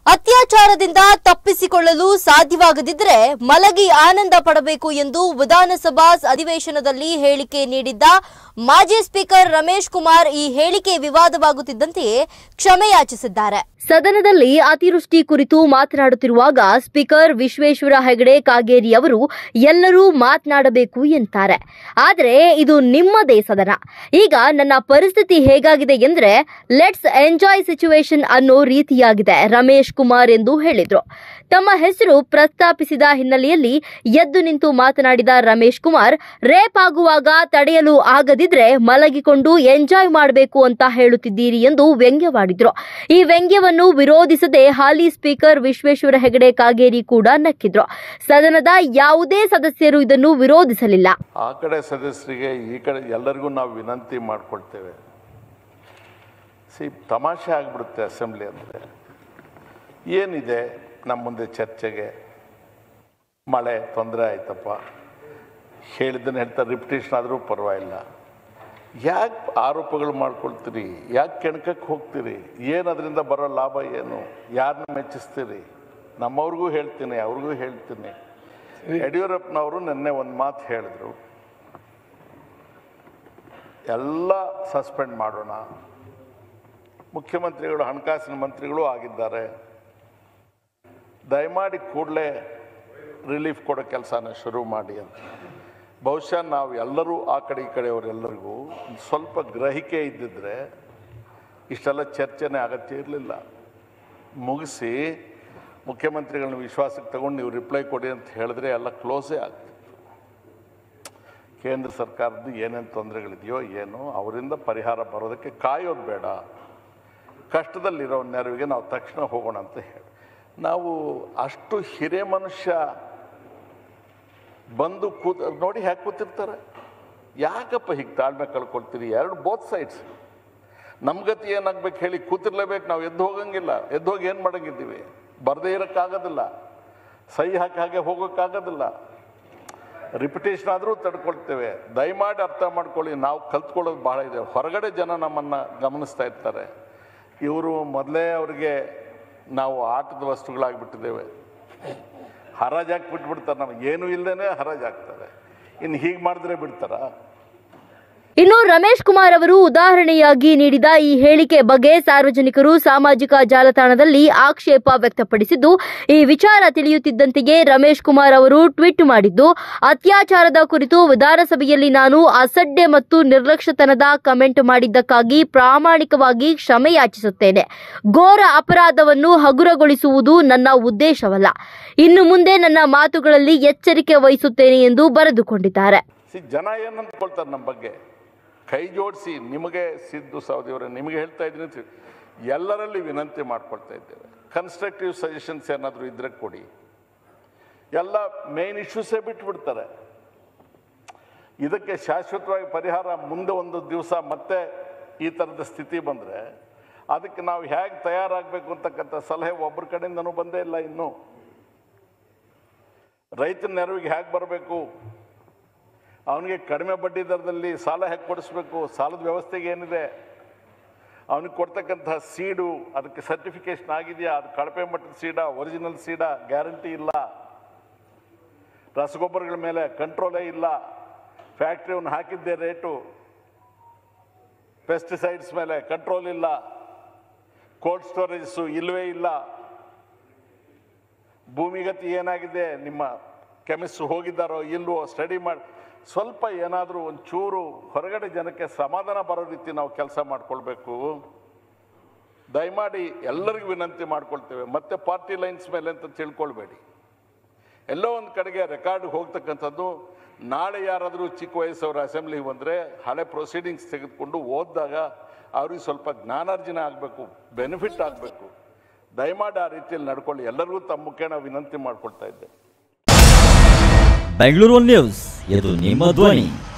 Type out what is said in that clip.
ಅತ್ಯಾಚಾರದಿಂದ ತಪ್ಪಿಸಿಕೊಳ್ಳಲು ಸಾಧ್ಯವಾಗದಿದ್ದರೆ ಮಲಗಿ ಆನಂದ ಪಡಬೇಕು ಎಂದು ವಿಧಾನಸಭಾ ಅಧಿವೇಶನದಲ್ಲಿ ಹೇಳಿಕೆ ನೀಡಿದ್ದ ಮಾಜಿ ಸ್ಪೀಕರ್ ರಮೇಶ್ ಕುಮಾರ್ ಈ ಹೇಳಿಕೆ ವಿವಾದವಾಗುತ್ತಿದ್ದಂತೆಯೇ ಕ್ಷಮೆಯಾಚಿಸಿದ್ದಾರೆ. ಸದನದಲ್ಲಿ ಅತಿವೃಷ್ಟಿ ಕುರಿತು ಮಾತನಾಡುತ್ತಿರುವಾಗ ಸ್ಪೀಕರ್ ವಿಶ್ವೇಶ್ವರ ಹೆಗಡೆ ಕಾಗೇರಿ ಅವರು ಎಲ್ಲರೂ ಮಾತನಾಡಬೇಕು ಎಂತಾರೆ. ಆದರೆ ಇದು ನಿಮ್ಮದೇ ಸದನ. ಈಗ ನನ್ನ ಪರಿಸ್ಥಿತಿ ಹೇಗಾಗಿದೆ ಎಂದ್ರೆ ಲೆಟ್ಸ್ ಎಂಜಾಯ್ ಸಿಚುವೇಶನ್ ಅನ್ನೋ ರೀತಿಯಾಗಿದೆ ರಮೇಶ್ ಕುಮಾರ್ ಎಂದು ಹೇಳಿದ್ರು. ತಮ್ಮ ಹೆಸರು ಪ್ರಸ್ತಾಪಿಸಿದ ಹಿನ್ನೆಲೆಯಲ್ಲಿ ಎದ್ದು ನಿಂತು ಮಾತನಾಡಿದ ರಮೇಶ್ ಕುಮಾರ್, ರೇಪ್ ಆಗುವಾಗ ತಡೆಯಲು ಆಗದಿದ್ರೆ ಮಲಗಿಕೊಂಡು ಎಂಜಾಯ್ ಮಾಡಬೇಕು ಅಂತ ಹೇಳುತ್ತಿದ್ದೀರಿ ಎಂದು ವ್ಯಂಗ್ಯವಾಡಿದ್ರು. ಈ ವ್ಯಂಗ್ಯವನ್ನು ವಿರೋಧಿಸದೆ ಹಾಲಿ ಸ್ಪೀಕರ್ ವಿಶ್ವೇಶ್ವರ ಹೆಗಡೆ ಕಾಗೇರಿ ಕೂಡ ನಕ್ಕಿದ್ರು. ಸದನದ ಯಾವುದೇ ಸದಸ್ಯರು ಇದನ್ನು ವಿರೋಧಿಸಲಿಲ್ಲ. ಆ ಕಡೆ ಸದಸ್ಯರಿಗೆ ಈ ಕಡೆ ಎಲ್ಲರಿಗೂ ನಾವು ವಿನಂತಿ ಮಾಡಿಕೊಳ್ತೇವೆ. ತಮಾಷೆ ಆಗಿಬಿಡುತ್ತೆ ಅಸೆಂಬ್ಲಿ ಅಂದರೆ. ಏನಿದೆ ನಮ್ಮ ಮುಂದೆ ಚರ್ಚೆಗೆ? ಮಳೆ ತೊಂದರೆ ಆಯ್ತಪ್ಪ, ಹೇಳಿದ್ದನ್ನು ಹೇಳ್ತಾರೆ, ರಿಪಿಟೇಷನ್ ಆದರೂ ಪರವಾಗಿಲ್ಲ. ಯಾಕೆ ಆರೋಪಗಳು ಮಾಡ್ಕೊಳ್ತೀರಿ? ಯಾಕೆ ಕೆಣಕಕ್ಕೆ ಹೋಗ್ತೀರಿ? ಏನು ಅದರಿಂದ ಬರೋ ಲಾಭ ಏನು? ಯಾರನ್ನ ಮೆಚ್ಚಿಸ್ತೀರಿ? ನಮ್ಮವ್ರಿಗೂ ಹೇಳ್ತೀನಿ, ಅವ್ರಿಗೂ ಹೇಳ್ತೀನಿ. ಯಡಿಯೂರಪ್ಪನವರು ನಿನ್ನೆ ಒಂದು ಮಾತು ಹೇಳಿದ್ರು, ಎಲ್ಲ ಸಸ್ಪೆಂಡ್ ಮಾಡೋಣ, ಮುಖ್ಯಮಂತ್ರಿಗಳು ಹಣಕಾಸಿನ ಮಂತ್ರಿಗಳು ಆಗಿದ್ದಾರೆ, ದಯಮಾಡಿ ಕೂಡಲೇ ರಿಲೀಫ್ ಕೊಡೋ ಕೆಲಸನ ಶುರು ಮಾಡಿ ಅಂತ. ಬಹುಶಃ ನಾವು ಎಲ್ಲರೂ ಆ ಕಡೆ ಈ ಕಡೆಯವರೆಲ್ಲರಿಗೂ ಸ್ವಲ್ಪ ಗ್ರಹಿಕೆ ಇದ್ದಿದ್ರೆ ಇಷ್ಟೆಲ್ಲ ಚರ್ಚೆನೇ ಅಗತ್ಯ ಇರಲಿಲ್ಲ. ಮುಗಿಸಿ ಮುಖ್ಯಮಂತ್ರಿಗಳನ್ನ ವಿಶ್ವಾಸಕ್ಕೆ ತಗೊಂಡು ನೀವು ರಿಪ್ಲೈ ಕೊಡಿ ಅಂತ ಹೇಳಿದ್ರೆ ಎಲ್ಲ ಕ್ಲೋಸೇ ಆಗ್ತಿತ್ತು. ಕೇಂದ್ರ ಸರ್ಕಾರದ್ದು ಏನೇನು ತೊಂದರೆಗಳಿದೆಯೋ ಏನೋ ಅವರಿಂದ ಪರಿಹಾರ ಬರೋದಕ್ಕೆ ಕಾಯೋದು ಬೇಡ, ಕಷ್ಟದಲ್ಲಿರೋ ನೆರವಿಗೆ ನಾವು ತಕ್ಷಣ ಹೋಗೋಣ ಅಂತ ಹೇಳಿ ನಾವು ಅಷ್ಟು ಹಿರೇ ಮನುಷ್ಯ ಬಂದು ನೋಡಿ ಹ್ಯಾಕೆ ಕೂತಿರ್ತಾರೆ. ಯಾಕಪ್ಪ ಹೀಗೆ ತಾಳ್ಮೆ ಕಳ್ಕೊಳ್ತೀರಿ? ಎರಡು ಬೋತ್ ಸೈಡ್ಸ್. ನಮ್ಮ ಗತಿ ಏನಾಗ್ಬೇಕು ಹೇಳಿ? ಕೂತಿರ್ಲೇಬೇಕು. ನಾವು ಎದ್ದು ಹೋಗಂಗಿಲ್ಲ, ಎದ್ದು ಹೋಗಿ ಏನು ಮಾಡಂಗಿದ್ದೀವಿ? ಬರದೇ ಇರೋಕ್ಕಾಗೋದಿಲ್ಲ, ಸಹಿ ಹಾಗೆ ಹೋಗೋಕ್ಕಾಗೋದಿಲ್ಲ. ರಿಪಿಟೇಷನ್ ಆದರೂ ತಡ್ಕೊಳ್ತೇವೆ. ದಯಮಾಡಿ ಅರ್ಥ ಮಾಡ್ಕೊಳ್ಳಿ, ನಾವು ಕಲ್ತ್ಕೊಳ್ಳೋದು ಭಾಳ ಇದೆ. ಹೊರಗಡೆ ಜನ ನಮ್ಮನ್ನು ಗಮನಿಸ್ತಾ ಇರ್ತಾರೆ. ಇವರು ಮೊದಲೇ ಅವ್ರಿಗೆ ನಾವು ಆಟದ ವಸ್ತುಗಳಾಗಿಬಿಟ್ಟಿದ್ದೇವೆ. ಹರಾಜಾಕಿ ಬಿಟ್ಬಿಡ್ತಾರೆ, ನಮಗೆ ಏನೂ ಇಲ್ಲದೇ ಹರಾಜಾಗ್ತಾರೆ. ಇನ್ನು ಹೀಗೆ ಮಾಡಿದ್ರೆ ಬಿಡ್ತಾರಾ? ಇನ್ನು ರಮೇಶ್ ಕುಮಾರ್ ಅವರು ಉದಾಹರಣೆಯಾಗಿ ನೀಡಿದ ಈ ಹೇಳಿಕೆ ಬಗ್ಗೆ ಸಾರ್ವಜನಿಕರು ಸಾಮಾಜಿಕ ಜಾಲತಾಣದಲ್ಲಿ ಆಕ್ಷೇಪ ವ್ಯಕ್ತಪಡಿಸಿದ್ದು, ಈ ವಿಚಾರ ತಿಳಿಯುತ್ತಿದ್ದಂತೆಯೇ ರಮೇಶ್ ಕುಮಾರ್ ಅವರು ಟ್ವೀಟ್ ಮಾಡಿದ್ದು, ಅತ್ಯಾಚಾರದ ಕುರಿತು ವಿಧಾನಸಭೆಯಲ್ಲಿ ನಾನು ಅಸಡ್ಡೆ ಮತ್ತು ನಿರ್ಲಕ್ಷ್ಯತನದ ಕಮೆಂಟ್ ಮಾಡಿದ್ದಕ್ಕಾಗಿ ಪ್ರಾಮಾಣಿಕವಾಗಿ ಕ್ಷಮೆ ಯಾಚಿಸುತ್ತೇನೆ. ಘೋರ ಅಪರಾಧವನ್ನು ಹಗುರಗೊಳಿಸುವುದು ನನ್ನ ಉದ್ದೇಶವಲ್ಲ. ಇನ್ನು ಮುಂದೆ ನನ್ನ ಮಾತುಗಳಲ್ಲಿ ಎಚ್ಚರಿಕೆ ವಹಿಸುತ್ತೇನೆ ಎಂದು ಬರೆದುಕೊಂಡಿದ್ದಾರೆ. ಜನ ಏನಂದ್ಕೊಳ್ತಾರೆ ನಮ್ಮ ಬಗ್ಗೆ? ಕೈ ಜೋಡಿಸಿ ನಿಮಗೆ ಸಿದ್ದು ಸವದಿಯವರೇ ನಿಮಗೆ ಹೇಳ್ತಾ ಇದ್ದೀನಿ, ಎಲ್ಲರಲ್ಲಿ ವಿನಂತಿ ಮಾಡ್ಕೊಳ್ತಾ ಇದ್ದೇವೆ. ಕನ್ಸ್ಟ್ರಕ್ಟಿವ್ ಸಜೆಷನ್ಸ್ ಏನಾದರೂ ಇದ್ರೆ ಕೊಡಿ. ಎಲ್ಲ ಮೇನ್ ಇಶ್ಯೂಸೇ ಬಿಟ್ಬಿಡ್ತಾರೆ. ಇದಕ್ಕೆ ಶಾಶ್ವತವಾಗಿ ಪರಿಹಾರ ಮುಂದೆ ಒಂದು ದಿವಸ ಮತ್ತೆ ಈ ಥರದ ಸ್ಥಿತಿ ಬಂದರೆ ಅದಕ್ಕೆ ನಾವು ಹೇಗೆ ತಯಾರಾಗಬೇಕು ಅಂತಕ್ಕಂಥ ಸಲಹೆ ಒಬ್ಬರ ಕಡೆಯಿಂದನೂ ಬಂದೇ ಇಲ್ಲ. ಇನ್ನೂ ರೈತನ ನೆರವಿಗೆ ಹೇಗೆ ಬರಬೇಕು, ಅವನಿಗೆ ಕಡಿಮೆ ಬಡ್ಡಿ ದರದಲ್ಲಿ ಸಾಲ ಹೇಗೆ ಕೊಡಿಸ್ಬೇಕು, ಸಾಲದ ವ್ಯವಸ್ಥೆಗೆ ಏನಿದೆ, ಅವನಿಗೆ ಕೊಡ್ತಕ್ಕಂಥ ಸೀಡು ಅದಕ್ಕೆ ಸರ್ಟಿಫಿಕೇಷನ್ ಆಗಿದೆಯಾ, ಅದು ಕಳಪೆ ಮಟ್ಟದ ಸೀಡಾ, ಒರಿಜಿನಲ್ ಸೀಡಾ, ಗ್ಯಾರಂಟಿ ಇಲ್ಲ, ರಸಗೊಬ್ಬರಗಳ ಮೇಲೆ ಕಂಟ್ರೋಲೇ ಇಲ್ಲ, ಫ್ಯಾಕ್ಟ್ರಿಯನ್ನು ಹಾಕಿದ್ದೇ ರೇಟು, ಪೆಸ್ಟಿಸೈಡ್ಸ್ ಮೇಲೆ ಕಂಟ್ರೋಲ್ ಇಲ್ಲ, ಕೋಲ್ಡ್ ಸ್ಟೋರೇಜಸ್ಸು ಇಲ್ಲವೇ ಇಲ್ಲ, ಭೂಮಿಗತಿ ಏನಾಗಿದೆ, ನಿಮ್ಮ ಕೆಮಿಸ್ಟ್ ಹೋಗಿದ್ದಾರೋ ಇಲ್ವೋ ಸ್ಟಡಿ ಮಾಡಿ ಸ್ವಲ್ಪ ಏನಾದರೂ ಒಂಚೂರು ಹೊರಗಡೆ ಜನಕ್ಕೆ ಸಮಾಧಾನ ಬರೋ ರೀತಿ ನಾವು ಕೆಲಸ ಮಾಡಿಕೊಳ್ಬೇಕು. ದಯಮಾಡಿ ಎಲ್ಲರಿಗೂ ವಿನಂತಿ ಮಾಡ್ಕೊಳ್ತೇವೆ. ಮತ್ತೆ ಪಾರ್ಟಿ ಲೈನ್ಸ್ ಮೇಲೆ ಅಂತ ತಿಳ್ಕೊಳ್ಬೇಡಿ. ಎಲ್ಲೋ ಒಂದು ಕಡೆಗೆ ರೆಕಾರ್ಡ್ಗೆ ಹೋಗ್ತಕ್ಕಂಥದ್ದು. ನಾಳೆ ಯಾರಾದರೂ ಚಿಕ್ಕ ವಯಸ್ಸವರು ಅಸೆಂಬ್ಲಿಗೆ ಬಂದರೆ ಹಳೆ ಪ್ರೊಸೀಡಿಂಗ್ಸ್ ತೆಗೆದುಕೊಂಡು ಓದಿದಾಗ ಅವ್ರಿಗೆ ಸ್ವಲ್ಪ ಜ್ಞಾನಾರ್ಜನೆ ಆಗಬೇಕು, ಬೆನಿಫಿಟ್ ಆಗಬೇಕು. ದಯಮಾಡಿ ಆ ರೀತಿಯಲ್ಲಿ ನಡ್ಕೊಳ್ಳಿ. ಎಲ್ಲರಿಗೂ ತಮ್ಮ ಮುಖೇನ ವಿನಂತಿ ಮಾಡ್ಕೊಳ್ತಾ ಇದ್ದೆ. ಬೆಂಗಳೂರು ನ್ಯೂಸ್, ಇದು ನಿಮ್ಮ ಧ್ವನಿ.